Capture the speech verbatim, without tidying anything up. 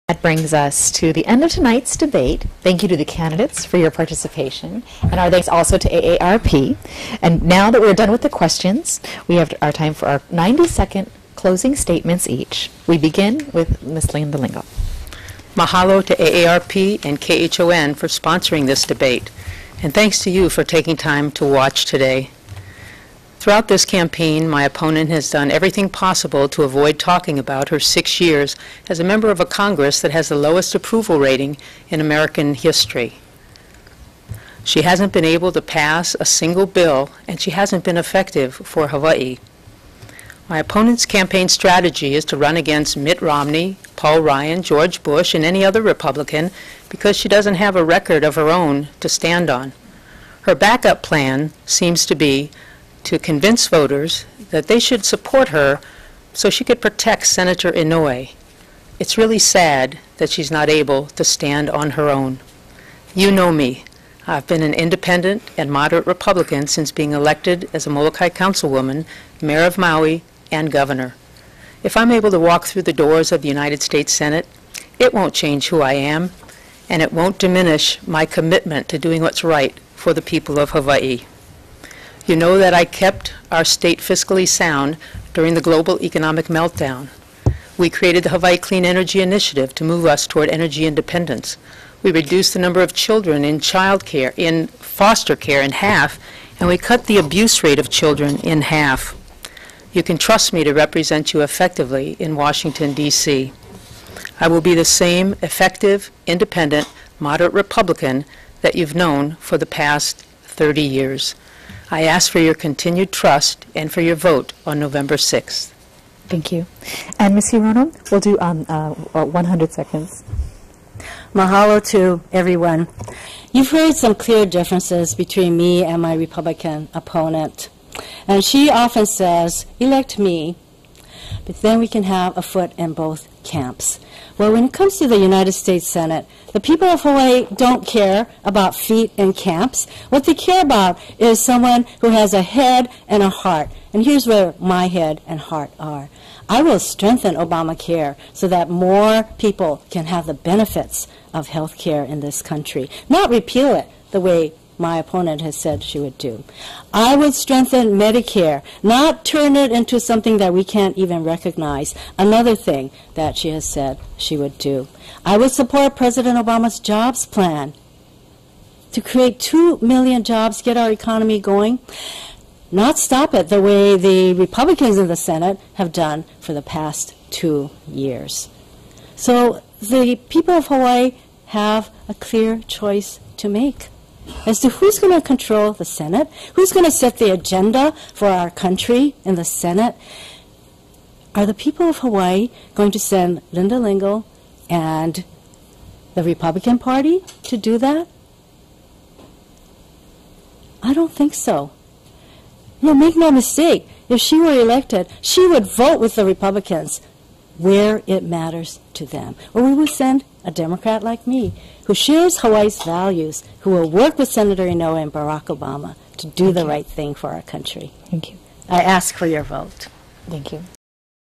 That brings us to the end of tonight's debate. Thank you to the candidates for your participation, and our thanks also to A A R P. And now that we're done with the questions, we have our time for our ninety second closing statements each. We begin with Miz Linda Lingo. Mahalo to A A R P and K H O N for sponsoring this debate, and thanks to you for taking time to watch today. Throughout this campaign, my opponent has done everything possible to avoid talking about her six years as a member of a Congress that has the lowest approval rating in American history. She hasn't been able to pass a single bill, and she hasn't been effective for Hawaii. My opponent's campaign strategy is to run against Mitt Romney, Paul Ryan, George Bush, and any other Republican because she doesn't have a record of her own to stand on. Her backup plan seems to be to convince voters that they should support her so she could protect Senator Inouye. It's really sad that she's not able to stand on her own. You know me. I've been an independent and moderate Republican since being elected as a Molokai councilwoman, mayor of Maui, and governor. If I'm able to walk through the doors of the United States Senate, it won't change who I am, and it won't diminish my commitment to doing what's right for the people of Hawaii. You know that I kept our state fiscally sound during the global economic meltdown. We created the Hawaii Clean Energy Initiative to move us toward energy independence. We reduced the number of children in child care, in foster care in half, and we cut the abuse rate of children in half. You can trust me to represent you effectively in Washington, D C I will be the same effective, independent, moderate Republican that you've known for the past thirty years. I ask for your continued trust and for your vote on November sixth. Thank you. And Miz Hirono, we'll do um, uh, one hundred seconds. Mahalo to everyone. You've heard some clear differences between me and my Republican opponent. And she often says, elect me, but then we can have a foot in both camps. Well, when it comes to the United States Senate, the people of Hawaii don't care about feet in camps. What they care about is someone who has a head and a heart. And here's where my head and heart are. I will strengthen Obamacare so that more people can have the benefits of health care in this country, not repeal it the way my opponent has said she would do. I would strengthen Medicare, not turn it into something that we can't even recognize, another thing that she has said she would do. I would support President Obama's jobs plan to create two million jobs, get our economy going, not stop it the way the Republicans in the Senate have done for the past two years. So the people of Hawaii have a clear choice to make as to who's going to control the Senate, who's going to set the agenda for our country in the Senate. Are the people of Hawaii going to send Linda Lingle and the Republican Party to do that? I don't think so. No, make no mistake, if she were elected, she would vote with the Republicans where it matters to them. Or we would send a Democrat like me, who shares Hawaii's values, who will work with Senator Inouye and Barack Obama to do Thank the you. right thing for our country. Thank you. I ask for your vote. Thank you.